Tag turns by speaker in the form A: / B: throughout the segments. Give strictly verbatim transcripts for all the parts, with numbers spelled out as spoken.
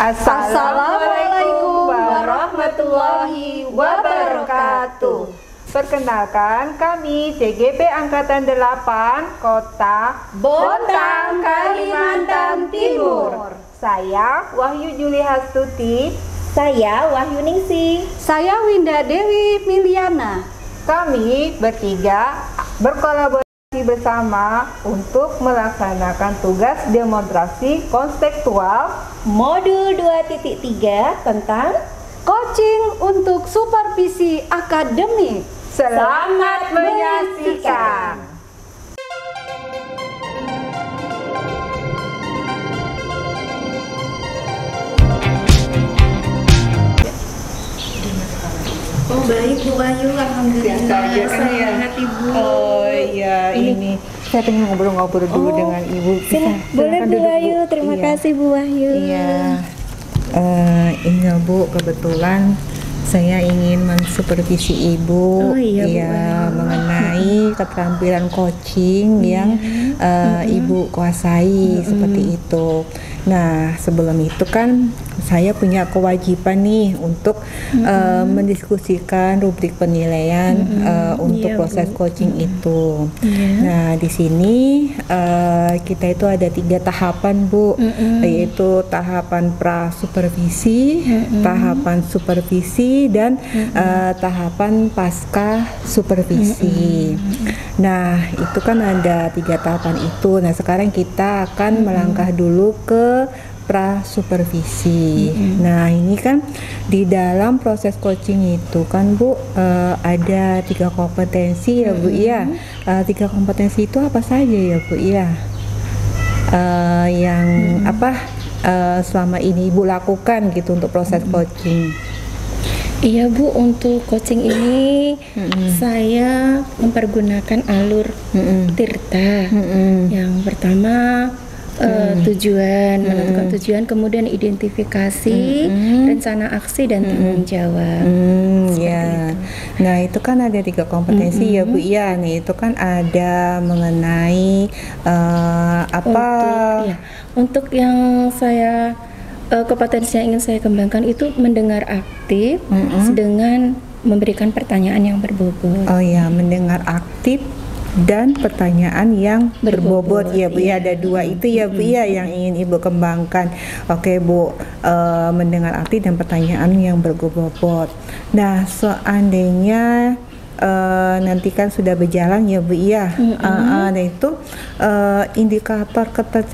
A: Assalamualaikum warahmatullahi wabarakatuh. Perkenalkan, kami C G P Angkatan delapan Kota
B: Bontang, Kalimantan Timur.
A: Saya Wahyu Juli Hastuti.
B: Saya Wahyu Ningsih.
C: Saya Winda Dewi Miliana.
A: Kami bertiga berkolaborasi bersama untuk melaksanakan tugas demonstrasi konseptual
B: modul dua titik tiga tentang
C: coaching untuk supervisi akademik.
A: Selamat menyaksikan.
B: Oh baik Bu Wahyu, alhamdulillah. Sehat Ibu.
A: Oh iya, ini saya pengen ngobrol-ngobrol dulu
B: Oh,
A: dengan Ibu. Bisa,
B: Sila, boleh
A: silakan
B: Bu
A: duduk,
B: Wahyu,
A: Bu.
B: terima
A: Iya.
B: kasih Bu Wahyu.
A: Iya. Eh, ini Bu, kebetulan saya ingin mensupervisi Ibu
B: Oh, iya, Bu
A: ya,
B: Wahyu.
A: mengenai keterampilan coaching yang eh, Ibu kuasai seperti itu. Nah, sebelum itu kan saya punya kewajiban nih untuk eh, mendiskusikan rubrik penilaian eh, untuk
B: Iya,
A: proses
B: Bu.
A: coaching itu.
B: Iya.
A: Nah, di sini eh, kita itu ada tiga tahapan, Bu, yaitu tahapan pra supervisi, tahapan supervisi, dan eh, tahapan pasca supervisi. Nah, itu kan ada tiga tahapan itu. Nah, sekarang kita akan melangkah dulu ke pra supervisi. Nah, ini kan di dalam proses coaching itu kan Bu eh, ada tiga kompetensi ya Bu ya. Eh, tiga kompetensi itu apa saja ya Bu ya? Eh, yang apa eh, selama ini Ibu lakukan gitu untuk proses coaching?
B: Iya Bu, untuk coaching ini saya mempergunakan alur
A: Mm-mm.
B: Tirta.
A: Mm-mm.
B: Yang pertama eh, tujuan, menentukan tujuan, kemudian identifikasi, rencana aksi dan tanggung jawab.
A: Hmm,
B: Seperti
A: ya.
B: itu.
A: Nah, itu kan ada tiga kompetensi ya Bu ya. Nih, itu kan ada mengenai eh, apa?
B: Untuk, ya, untuk yang saya eh, kompetensi yang ingin saya kembangkan itu mendengar aktif dengan memberikan pertanyaan yang berbobot.
A: Oh ya, mendengar aktif dan pertanyaan yang berbobot,
B: Berbobot,
A: ya Bu ya.
B: iya.
A: Ada dua itu ya Bu ya yang ingin Ibu kembangkan. Oke Bu, eh, mendengar aktif dan pertanyaan yang berbobot. Nah, seandainya eh, nanti kan sudah berjalan ya Bu ya. Eh, eh, nah itu eh, indikator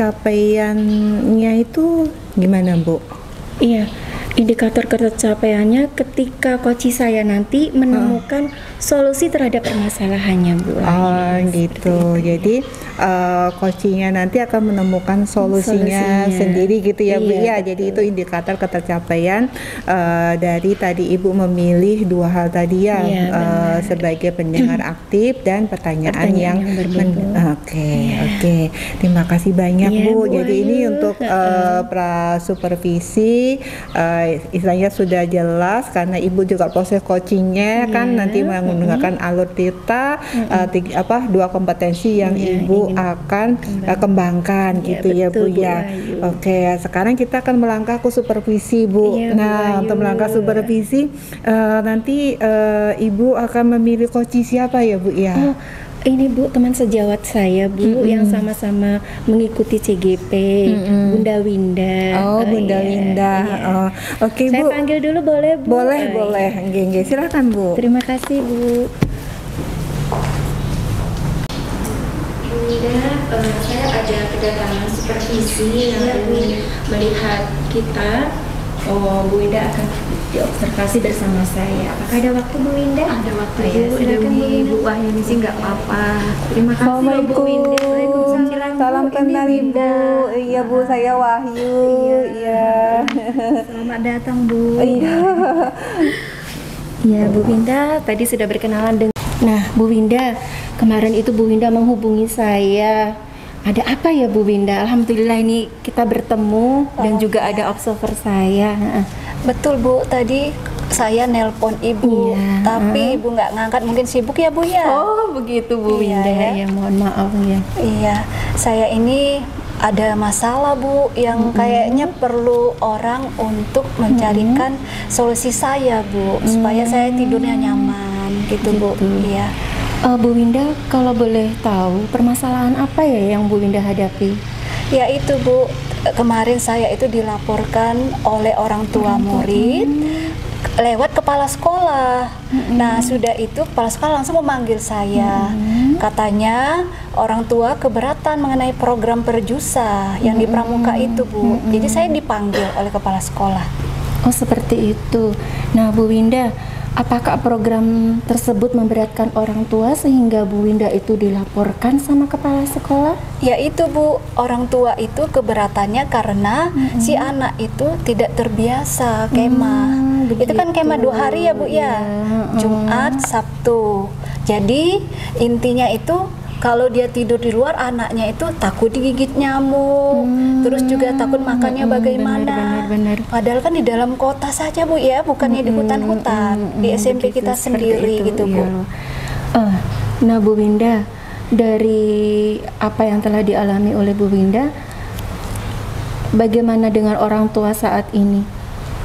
A: ketercapaiannya itu gimana Bu?
B: Iya, indikator ketercapaiannya ketika coach saya nanti menemukan solusi terhadap permasalahannya, Bu.
A: Oh gitu. Jadi uh, coachingnya nanti akan menemukan solusinya,
B: Solusinya.
A: sendiri gitu ya Bu ya.
B: Iya,
A: Jadi itu indikator ketercapaian uh, dari tadi Ibu memilih dua hal tadi ya,
B: Iya,
A: uh,
B: benar.
A: sebagai pendengar aktif dan pertanyaan,
B: Pertanyaan
A: yang,
B: yang berbobot.
A: men- Oke, oke. Terima kasih banyak
B: Iya,
A: Bu.
B: Bu
A: Jadi ini
B: Ayu.
A: untuk uh, pra supervisi uh, istilahnya sudah jelas karena Ibu juga proses coachingnya kan
B: Iya,
A: nanti menggunakan alur Tirta, uh, tiga, apa dua kompetensi yang
B: Iya,
A: Ibu
B: ingin
A: akan uh, kembangkan
B: Iya,
A: gitu ya Bu
B: betul, Bu
A: ya.
B: Ayu.
A: Oke, sekarang kita akan melangkah ke supervisi Bu.
B: Iya, Bu
A: Nah,
B: Ayu.
A: untuk melangkah supervisi uh, nanti uh, Ibu akan memilih coach siapa ya Bu ya?
B: Oh, ini Bu teman sejawat saya Bu yang sama-sama mengikuti C G P, Bunda Winda.
A: Oh, Bunda
B: iya,
A: Winda.
B: iya.
A: Oh, oke
B: Saya
A: Bu.
B: panggil dulu boleh Bu?
A: Boleh,
B: Oh,
A: boleh.
B: iya.
A: Nggih, nggih. Silakan Bu.
B: Terima kasih Bu. Bunda, eh, saya ada kedatangan supervisi yang ingin melihat kita. Oh, Bu Winda akan diobservasi bersama saya. Apakah ada waktu Bu Winda?
D: Ada waktu
B: Oh,
D: ya,
B: iya,
D: sudah
B: silakan, Bu
D: di
B: Winda.
D: Bu Wahyu sih nggak apa-apa. Terima kasih loh, Bu
A: Assalamualaikum.
D: Winda. Waalaikumsalam.
A: Salam
D: Bu,
A: kenal
D: ini
A: Ibu.
D: Winda.
A: Iya Bu, saya Wahyu. Iya.
D: Selamat datang Bu.
A: Iya.
B: Ya, Bu Winda tadi sudah berkenalan dengan. Nah, Bu Winda, kemarin itu Bu Winda menghubungi saya. Ada apa ya Bu Winda? Alhamdulillah ini kita bertemu dan juga ada observer saya. Heeh.
C: Betul Bu, tadi saya nelpon Ibu,
B: Iya,
C: tapi Ibu nggak ngangkat, mungkin sibuk ya Bu ya?
B: Oh begitu Bu
C: Iya,
B: Winda,
C: ya.
B: ya mohon maaf ya.
C: Iya, saya ini ada masalah Bu yang kayaknya perlu orang untuk mencarikan solusi saya Bu, supaya saya tidurnya nyaman gitu, Bu. Iya.
B: Uh, Bu Winda, kalau boleh tahu permasalahan apa ya yang Bu Winda hadapi?
C: Ya itu Bu, kemarin saya itu dilaporkan oleh orang tua murid lewat kepala sekolah. Mm-hmm. Nah sudah itu kepala sekolah langsung memanggil saya. Mm-hmm. Katanya orang tua keberatan mengenai program perjusa yang mm-hmm. di pramuka itu Bu. Mm-hmm. Jadi saya dipanggil oleh kepala sekolah.
B: Oh seperti itu. Nah Bu Winda, apakah program tersebut memberatkan orang tua sehingga Bu Winda itu dilaporkan sama kepala sekolah?
C: Ya itu Bu, orang tua itu keberatannya karena mm-hmm. si anak itu tidak terbiasa kemah. Hmm, itu kan kemah dua hari ya Bu ya, ya. Jumat, Sabtu. Jadi intinya itu kalau dia tidur di luar, anaknya itu takut digigit nyamuk, hmm, terus juga takut makannya hmm, bagaimana. Benar, benar, benar. Padahal kan di dalam kota saja Bu ya, bukannya hmm, di hutan-hutan, hmm, di S M P kita sendiri itu, gitu Bu.
B: Iya. Uh, nah Bu Winda, dari apa yang telah dialami oleh Bu Winda, bagaimana dengan orang tua saat ini?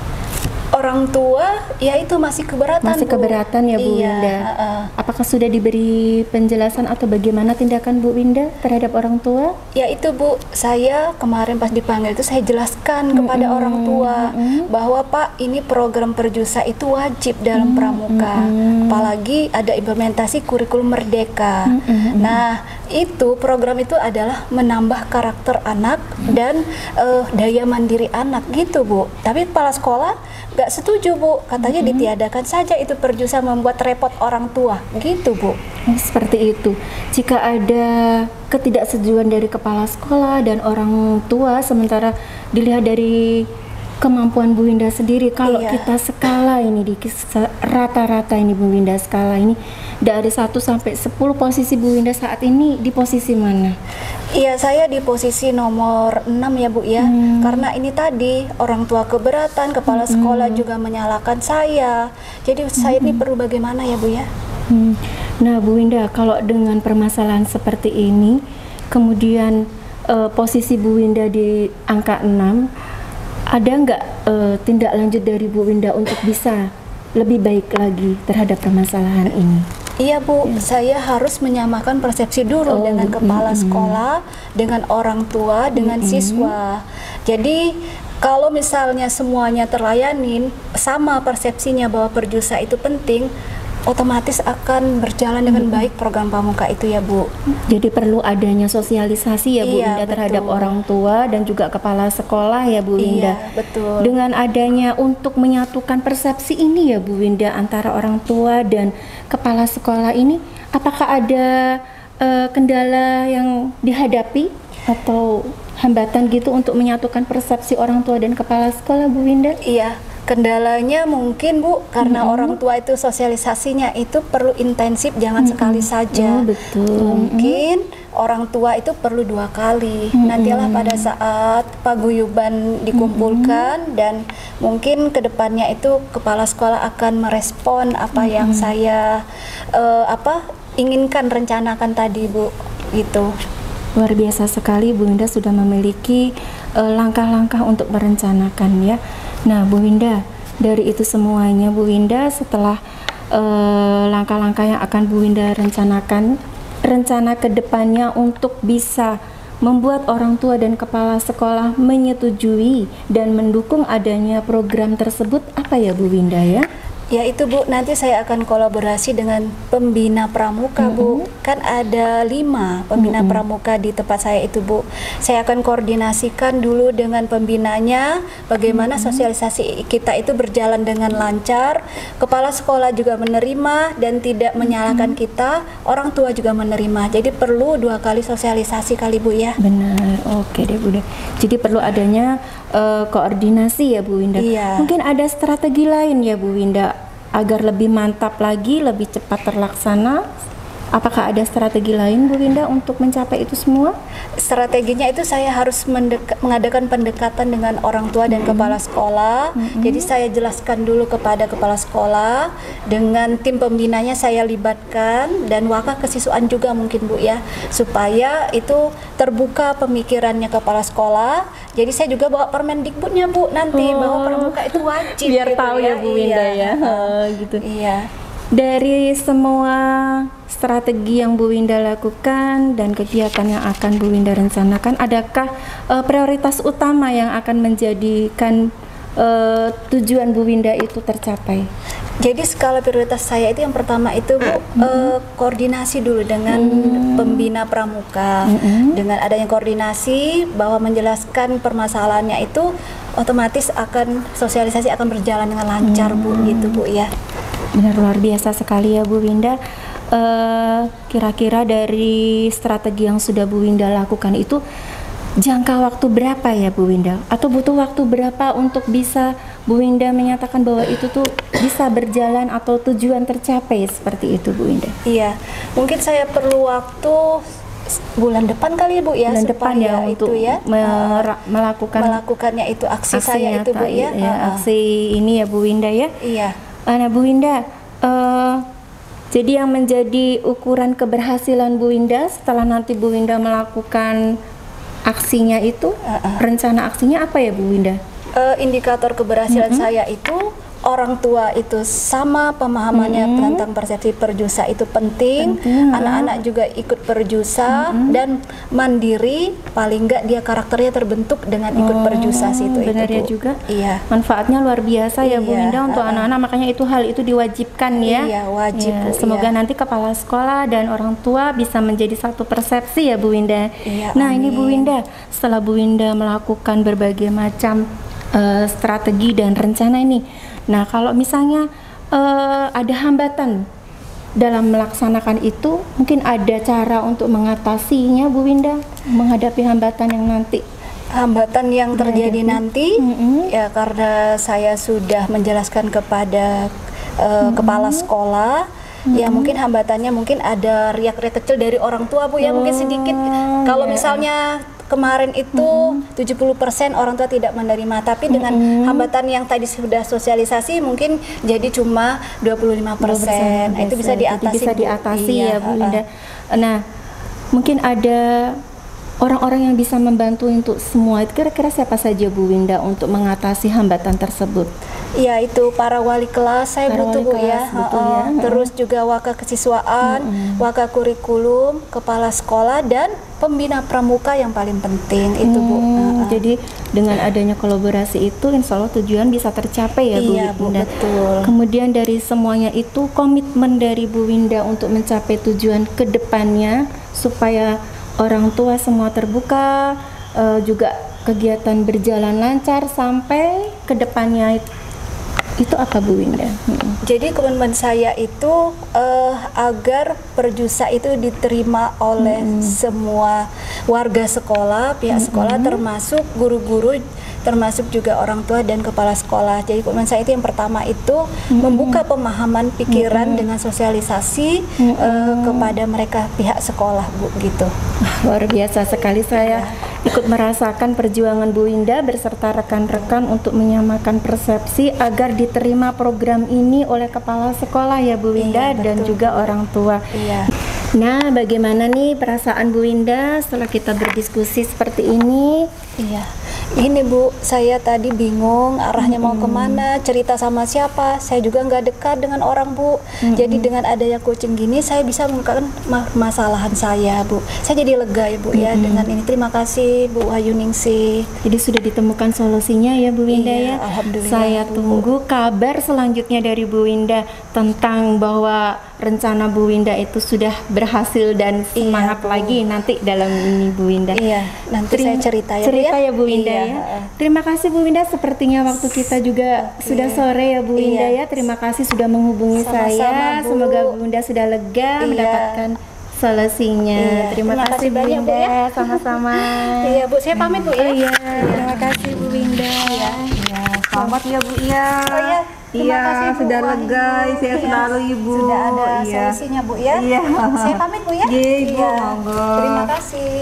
C: Orang tua ya itu masih keberatan
B: masih
C: Bu.
B: keberatan ya Bu
C: iya,
B: Winda.
C: Uh,
B: Apakah sudah diberi penjelasan atau bagaimana tindakan Bu Winda terhadap orang tua?
C: Ya itu Bu, saya kemarin pas dipanggil itu saya jelaskan mm-hmm. kepada orang tua mm-hmm. bahwa Pak ini program perjusa itu wajib dalam mm-hmm. pramuka, mm-hmm. apalagi ada implementasi kurikulum merdeka. Mm-hmm. Nah itu program itu adalah menambah karakter anak dan uh, daya mandiri anak gitu Bu. Tapi kepala sekolah nggak setuju Bu, katanya mm-hmm. ditiadakan saja itu perjusa, membuat repot orang tua gitu Bu.
B: Seperti itu. Jika ada ketidaksetujuan dari kepala sekolah dan orang tua, sementara dilihat dari kemampuan Bu Winda sendiri, kalau iya. kita skala ini di rata-rata ini Bu Winda skala ini dari satu sampai sepuluh, posisi Bu Winda saat ini di posisi mana?
C: Iya, saya di posisi nomor enam ya Bu ya. Hmm. Karena ini tadi orang tua keberatan, kepala sekolah hmm. juga menyalahkan saya. Jadi hmm. saya ini perlu bagaimana ya Bu ya?
B: Hmm. Nah Bu Winda, kalau dengan permasalahan seperti ini, kemudian uh, posisi Bu Winda di angka enam, ada nggak uh, tindak lanjut dari Bu Winda untuk bisa lebih baik lagi terhadap permasalahan ini?
C: Iya Bu, ya. Saya harus menyamakan persepsi dulu oh, dengan kepala mm, sekolah, dengan orang tua, dengan mm, siswa. Jadi kalau misalnya semuanya terlayanin, sama persepsinya bahwa perjusa itu penting, otomatis akan berjalan dengan hmm. baik program pramuka itu ya Bu.
B: Jadi perlu adanya sosialisasi ya Bu
C: iya,
B: Winda terhadap betul. orang tua dan juga kepala sekolah ya Bu Winda.
C: Iya, betul.
B: Dengan adanya untuk menyatukan persepsi ini ya Bu Winda antara orang tua dan kepala sekolah ini, apakah ada uh, kendala yang dihadapi atau hambatan gitu untuk menyatukan persepsi orang tua dan kepala sekolah Bu Winda?
C: Iya. Kendalanya mungkin Bu, karena mm-hmm. orang tua itu sosialisasinya itu perlu intensif, jangan mm-hmm. sekali saja.
B: Oh, betul.
C: Mungkin mm-hmm. orang tua itu perlu dua kali. Mm-hmm. Nantilah pada saat paguyuban dikumpulkan mm-hmm. dan mungkin kedepannya itu kepala sekolah akan merespon apa mm-hmm. yang saya uh, apa inginkan, rencanakan tadi Bu, gitu.
B: Luar biasa sekali Bu Winda sudah memiliki uh, langkah-langkah untuk merencanakan ya. Nah Bu Winda, dari itu semuanya Bu Winda, setelah uh, langkah-langkah yang akan Bu Winda rencanakan, rencana kedepannya untuk bisa membuat orang tua dan kepala sekolah menyetujui dan mendukung adanya program tersebut apa ya Bu Winda ya?
C: Ya itu Bu, nanti saya akan kolaborasi dengan pembina pramuka mm-hmm. Bu. Kan ada lima pembina mm-hmm. pramuka di tempat saya itu Bu. Saya akan koordinasikan dulu dengan pembinanya, bagaimana mm-hmm. sosialisasi kita itu berjalan dengan lancar. Kepala sekolah juga menerima dan tidak menyalahkan mm-hmm. kita, orang tua juga menerima. Jadi perlu dua kali sosialisasi kali Bu ya.
B: Benar, oke deh Bu. Jadi perlu adanya uh, koordinasi ya Bu Winda.
C: Iya.
B: Mungkin ada strategi lain ya Bu Winda agar lebih mantap lagi, lebih cepat terlaksana, Apakah ada strategi lain Bu Winda untuk mencapai itu semua?
C: Strateginya itu saya harus mendeka- mengadakan pendekatan dengan orang tua dan mm-hmm. kepala sekolah. Mm-hmm. Jadi saya jelaskan dulu kepada kepala sekolah, dengan tim pembinanya saya libatkan, dan waka kesiswaan juga mungkin Bu ya, supaya itu terbuka pemikirannya kepala sekolah. Jadi saya juga bawa Permendikbudnya Bu nanti, oh, bahwa pramuka itu wajib.
B: Biar
C: gitu
B: tahu ya, ya Bu Winda
C: iya.
B: ya, uh, gitu.
C: Iya.
B: Dari semua strategi yang Bu Winda lakukan dan kegiatan yang akan Bu Winda rencanakan, adakah uh, prioritas utama yang akan menjadikan uh, tujuan Bu Winda itu tercapai?
C: Jadi skala prioritas saya itu yang pertama itu Bu, mm-hmm. uh, koordinasi dulu dengan mm-hmm. pembina pramuka. Mm-hmm. Dengan adanya koordinasi bahwa menjelaskan permasalahannya itu otomatis akan sosialisasi akan berjalan dengan lancar mm-hmm. Bu, gitu Bu ya.
B: Benar, luar biasa sekali ya Bu Winda. Uh, kira-kira dari strategi yang sudah Bu Winda lakukan itu jangka waktu berapa ya Bu Winda? Atau butuh waktu berapa untuk bisa Bu Winda menyatakan bahwa itu tuh bisa berjalan atau tujuan tercapai seperti itu Bu Winda?
C: Iya, mungkin saya perlu waktu bulan depan kali Bu ya,
B: bulan depan ya untuk
C: itu ya
B: mer- melakukan
C: melakukannya itu aksi saya itu Bu ya,
B: ya uh-uh. aksi ini ya Bu Winda ya.
C: Iya.
B: Nah Bu Winda, uh, jadi yang menjadi ukuran keberhasilan Bu Winda setelah nanti Bu Winda melakukan aksinya itu, uh-uh. rencana aksinya apa ya Bu Winda?
C: Uh, indikator keberhasilan mm-hmm. saya itu orang tua itu sama pemahamannya mm-hmm. tentang persepsi perjusa itu penting, penting anak-anak juga ikut perjusa mm-hmm. dan mandiri, paling enggak dia karakternya terbentuk dengan ikut oh, perjusa situ.
B: Benar
C: itu,
B: ya
C: Bu.
B: juga.
C: Iya.
B: Manfaatnya luar biasa ya
C: iya,
B: Bu Winda untuk uh, anak-anak, makanya itu hal itu diwajibkan ya.
C: Iya, wajib
B: ya,
C: Bu.
B: Semoga
C: iya.
B: nanti kepala sekolah dan orang tua bisa menjadi satu persepsi ya Bu Winda.
C: Iya,
B: nah,
C: amin.
B: ini Bu Winda, setelah Bu Winda melakukan berbagai macam uh, strategi dan rencana ini, nah, kalau misalnya uh, ada hambatan dalam melaksanakan itu, mungkin ada cara untuk mengatasinya Bu Winda, menghadapi hambatan yang nanti.
C: Hambatan yang terjadi menghadapi. nanti, mm-hmm. ya karena saya sudah menjelaskan kepada uh, mm-hmm. kepala sekolah, mm-hmm. ya mungkin hambatannya mungkin ada riak-riak kecil dari orang tua Bu ya, oh, mungkin sedikit. Kalau yeah. misalnya kemarin itu mm-hmm. tujuh puluh persen orang tua tidak menerima, tapi dengan mm-hmm. hambatan yang tadi sudah sosialisasi mungkin jadi cuma dua puluh lima persen. Itu bisa diatasi.
B: Jadi bisa diatasi
C: iya,
B: ya Bu Winda. Nah, mungkin ada orang-orang yang bisa membantu untuk semua. Kira-kira siapa saja Bu Winda untuk mengatasi hambatan tersebut?
C: Ya, itu para wali kelas saya
B: para
C: butuh Bu ya.
B: Betul,
C: uh,
B: ya.
C: Terus juga waka kesiswaan, mm-hmm. waka kurikulum, kepala sekolah, dan pembina pramuka yang paling penting itu Bu.
B: Hmm,
C: uh-uh.
B: Jadi dengan adanya kolaborasi itu, insya Allah tujuan bisa tercapai ya Bu
C: iya,
B: Winda.
C: Bu, betul.
B: Kemudian dari semuanya itu, komitmen dari Bu Winda untuk mencapai tujuan ke depannya supaya orang tua semua terbuka, uh, juga kegiatan berjalan lancar sampai ke depannya itu. Itu apa Bu Winda? Hmm.
C: Jadi komitmen saya itu uh, agar perjusa itu diterima oleh hmm. semua warga sekolah, pihak hmm. sekolah, termasuk guru-guru, termasuk juga orang tua dan kepala sekolah. Jadi komitmen saya itu yang pertama itu hmm. membuka pemahaman pikiran hmm. dengan sosialisasi hmm. uh, kepada mereka pihak sekolah Bu, gitu.
B: Luar biasa sekali, saya ya. ikut merasakan perjuangan Bu Winda beserta rekan-rekan untuk menyamakan persepsi agar diterima program ini oleh kepala sekolah ya Bu Winda, iya, dan juga orang tua.
C: Iya.
B: Nah, bagaimana nih perasaan Bu Winda setelah kita berdiskusi seperti ini?
C: Iya. Ini Bu, saya tadi bingung arahnya mm-hmm. mau kemana, cerita sama siapa. Saya juga nggak dekat dengan orang Bu. Mm-hmm. Jadi dengan adanya coaching gini, saya bisa mengungkapkan ma- masalahan saya Bu. Saya jadi lega ya Bu mm-hmm. ya dengan ini. Terima kasih Bu Hayuningsih.
B: Jadi sudah ditemukan solusinya ya Bu Winda
C: iya,
B: ya.
C: Alhamdulillah.
B: Saya tunggu kabar selanjutnya dari Bu Winda tentang bahwa rencana Bu Winda itu sudah berhasil dan semangat iya, lagi nanti dalam ini Bu Winda.
C: Iya, nanti Terima, saya cerita ya
B: cerita
C: Bu ya,
B: ya Bu Winda
C: iya.
B: ya. Terima kasih Bu Winda, sepertinya waktu kita juga okay. sudah sore ya Bu Winda iya. ya. Terima kasih sudah menghubungi Sama-sama, saya. Bu. Semoga Bu Winda sudah lega iya. mendapatkan solusinya. Iya. Terima, terima kasih Bu Winda. Bu, ya. Sama-sama.
C: Iya Bu, saya pamit Bu ya.
B: Oh iya, terima kasih Bu Winda.
C: Iya. Iya.
A: Selamat ya Bu ya.
C: Oh ya, terima
A: Iya,
C: kasih Bu
A: sudah
C: Wahyu.
A: lega, saya
C: Iya,
A: selalu Ibu.
C: Sudah ada
A: Iya.
C: solusinya Bu ya.
A: Iya.
C: Saya pamit Bu ya.
A: Iya, Ibu,
C: Iya.
A: monggo.
C: Terima kasih.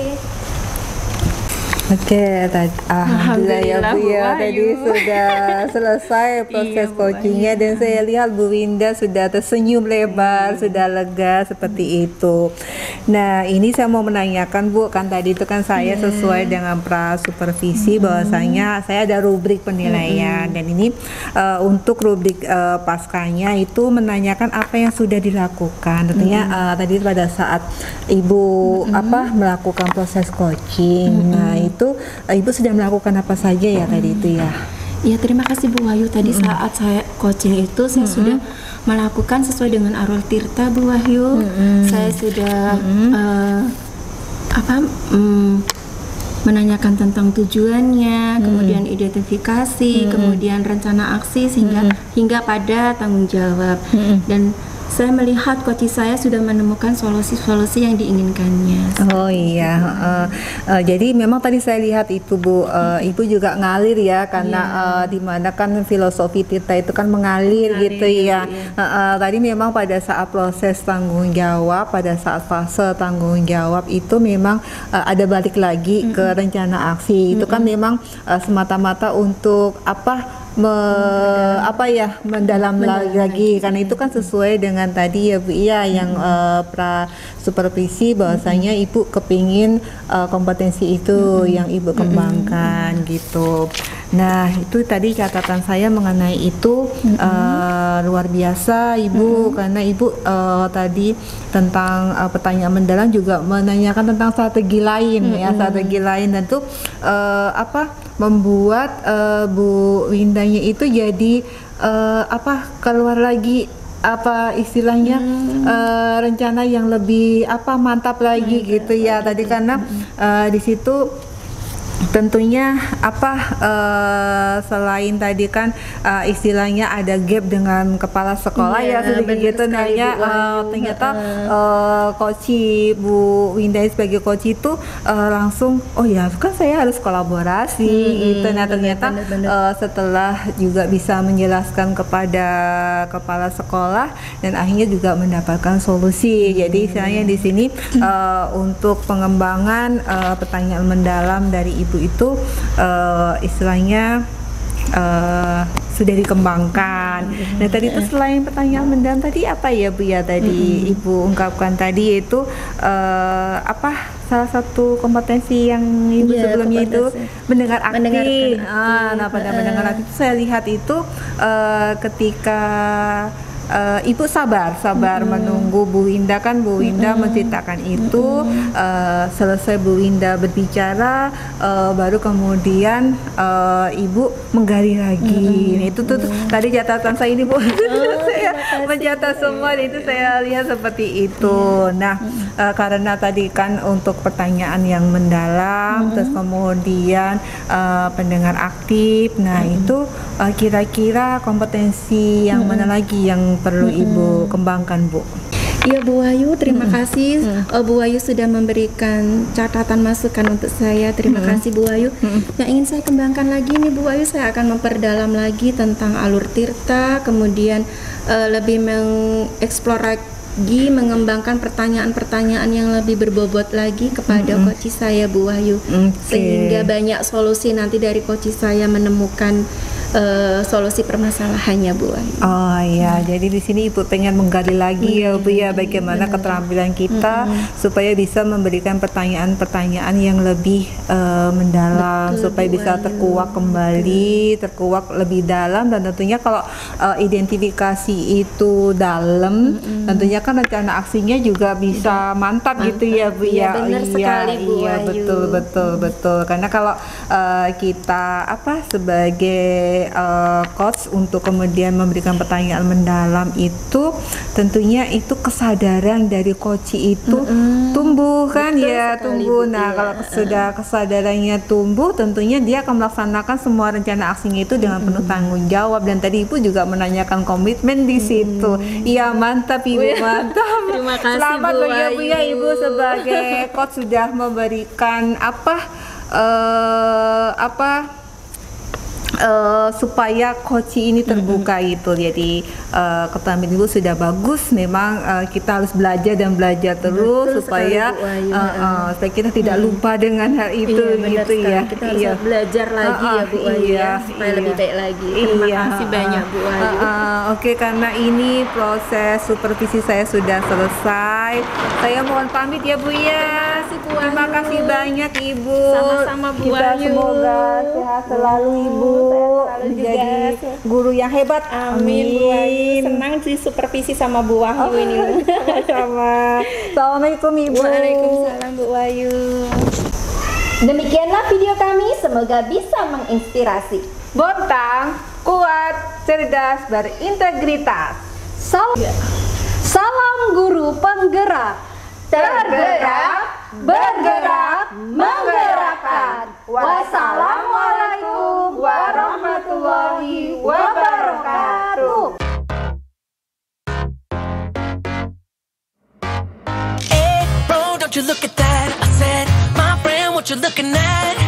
A: Oke, tadi alhamdulillah ya Bu
B: Alhamdulillah, Bu
A: ya,
B: Wahyu.
A: tadi sudah selesai proses
B: Iya, Bu
A: coachingnya dan saya lihat Bu Winda sudah tersenyum lebar, sudah lega seperti itu. Nah, ini saya mau menanyakan Bu, kan tadi itu kan saya sesuai dengan pra supervisi bahwasanya saya ada rubrik penilaian dan ini uh, untuk rubrik uh, paskanya itu menanyakan apa yang sudah dilakukan. Tentunya uh, tadi pada saat Ibu apa melakukan proses coaching. Nah, itu uh, Ibu sudah melakukan apa saja ya tadi itu ya?
B: Ya, terima kasih Bu Wahyu. Tadi
A: Mm-mm.
B: saat saya coaching itu saya
A: Mm-mm.
B: sudah melakukan sesuai dengan Arul Tirta Bu Wahyu.
A: Mm-mm.
B: Saya sudah
A: Mm-mm.
B: eh, apa mm, menanyakan tentang tujuannya, kemudian identifikasi, kemudian rencana aksi sehingga hingga pada tanggung jawab.
A: Mm-mm.
B: Dan saya melihat coach saya sudah menemukan solusi-solusi yang diinginkannya.
A: Oh iya, uh, uh, jadi memang tadi saya lihat itu Bu, uh, Ibu juga ngalir ya karena uh, dimana kan filosofi Tirta itu kan mengalir,
B: Mengalir,
A: gitu ya.
B: iya.
A: Uh, uh, tadi memang pada saat proses tanggung jawab, pada saat fase tanggung jawab itu memang uh, ada balik lagi
B: Mm-mm.
A: ke rencana aksi. Itu kan memang uh, semata-mata untuk apa? Me, apa ya mendalam
B: Mendalam
A: lagi,
B: lagi.
A: karena itu kan sesuai dengan tadi ya Bu iya yang uh, pra supervisi bahwasanya Ibu kepingin uh, kompetensi itu yang Ibu kembangkan gitu. Nah, itu tadi catatan saya mengenai itu uh, luar biasa Ibu, karena Ibu uh, tadi tentang uh, pertanyaan mendalam juga menanyakan tentang strategi lain ya, strategi lain dan itu uh, apa membuat uh, Bu Windanya itu jadi uh, apa keluar lagi apa istilahnya uh, rencana yang lebih apa mantap lagi gitu ya tadi karena uh, di situ tentunya apa uh, selain tadi kan uh, istilahnya ada gap dengan kepala sekolah
B: Iya,
A: ya sedikit
B: benar
A: gitu
B: sekali,
A: nanya
B: Bu Wahyu.
A: uh, ternyata uh, coach Bu Winda sebagai coach itu uh, langsung oh ya kan saya harus kolaborasi gitu. Nah ternyata
B: benar, benar.
A: uh, setelah juga bisa menjelaskan kepada kepala sekolah dan akhirnya juga mendapatkan solusi. Jadi istilahnya di sini uh, untuk pengembangan uh, pertanyaan mendalam dari Ibu itu uh, istilahnya uh, sudah dikembangkan. Nah tadi itu selain pertanyaan mendalam tadi apa ya Bu ya tadi mm-hmm. Ibu ungkapkan tadi itu uh, apa salah satu kompetensi yang Ibu
B: Ya,
A: sebelumnya itu
B: kompetensi.
A: mendengar aktif.
B: Mendengarkan
A: Ah, nah pada
B: aktif.
A: mendengar aktif itu saya lihat itu uh, ketika Uh, Ibu sabar, sabar mm-hmm. menunggu Bu Winda kan Bu Winda mm-hmm. menceritakan itu mm-hmm. uh, selesai Bu Winda berbicara uh, baru kemudian uh, Ibu menggali lagi. Mm-hmm. Itu tuh, tuh mm-hmm. tadi catatan saya ini Bu, oh, saya mencatat semua itu saya lihat seperti itu. Mm-hmm. Nah uh, karena tadi kan untuk pertanyaan yang mendalam, mm-hmm. terus kemudian uh, pendengar aktif. Nah mm-hmm. itu uh, kira-kira kompetensi yang mm-hmm. mana lagi yang perlu mm-hmm. Ibu kembangkan Bu?
B: Iya Bu Wahyu, terima
A: Mm-hmm.
B: kasih
A: Mm-hmm.
B: uh, Bu Wahyu sudah memberikan catatan masukan untuk saya. Terima
A: Mm-hmm.
B: kasih Bu Wahyu.
A: Mm-hmm.
B: Yang ingin saya kembangkan lagi nih Bu Wahyu, saya akan memperdalam lagi tentang alur Tirta, kemudian uh, lebih mengeksplor lagi, mengembangkan pertanyaan-pertanyaan yang lebih berbobot lagi kepada
A: Mm-hmm.
B: coach saya Bu Wahyu,
A: Okay.
B: sehingga banyak solusi nanti dari coach saya menemukan uh, solusi permasalahannya Bu Wahyu.
A: Oh iya, jadi di sini Ibu pengen menggali lagi ya Bu ya bagaimana keterampilan kita supaya bisa memberikan pertanyaan-pertanyaan yang lebih uh, mendalam.
B: Betul,
A: supaya
B: Bu
A: bisa
B: Wahyu.
A: terkuak kembali, terkuak lebih dalam dan tentunya kalau uh, identifikasi itu dalam, tentunya kan rencana aksinya juga bisa mantap, gitu ya Bu
B: Iya,
A: ya.
B: benar
A: iya,
B: sekali, Bu
A: iya
B: Wahyu.
A: betul betul betul. Karena kalau uh, kita apa sebagai uh, coach untuk kemudian memberikan pertanyaan mendalam itu tentunya itu kesadaran dari coach itu
B: Mm-mm.
A: tumbuh kan
B: Betul
A: ya
B: sekali,
A: tumbuh.
B: Bu,
A: Nah
B: iya.
A: kalau sudah kesadarannya tumbuh tentunya dia akan melaksanakan semua rencana aksinya itu dengan penuh tanggung jawab dan tadi Ibu juga menanyakan komitmen di situ. Iya mantap Ibu, mantap.
B: Terima kasih,
A: Selamat
B: Bu
A: ya Bu ya
B: Wahyu.
A: Ibu sebagai coach sudah memberikan apa eh apa Uh, supaya koci ini terbuka mm-hmm. itu, jadi uh, Ketua Mendikbud sudah bagus. Memang uh, kita harus belajar dan belajar terus. Betul supaya sekali, uh, uh, supaya kita tidak hmm. lupa dengan hal itu,
B: iya,
A: gitu ya.
B: Kita harus
A: iya.
B: belajar lagi uh, uh, ya Bu Wahyu
A: iya,
B: ya, supaya
A: iya.
B: lebih baik lagi. Terima
A: iya,
B: kasih uh, banyak Bu Wahyu.
A: Uh, uh, Oke, okay, karena ini proses supervisi saya sudah selesai. Saya mohon pamit ya Bu ya. Terima kasih banyak Ibu.
B: Sama-sama Bu
A: Kita
B: Wahyu.
A: semoga sehat selalu Ibu. Menjadi guru yang hebat.
B: Amin, Bu Wahyu. Senang di supervisi sama Bu Wahyu oh, ini.
A: Sama-sama. Assalamualaikum Ibu.
B: Waalaikumsalam Bu Wahyu.
E: Demikianlah video kami, semoga bisa menginspirasi.
A: Bontang, kuat, cerdas, berintegritas.
E: Salam, salam guru penggerak. Tergerak, bergerak, menggerakkan. Wassalamualaikum warahmatullahi wabarakatuh.
F: Hey, bro, don't you look at that? I said, my friend, what you looking at?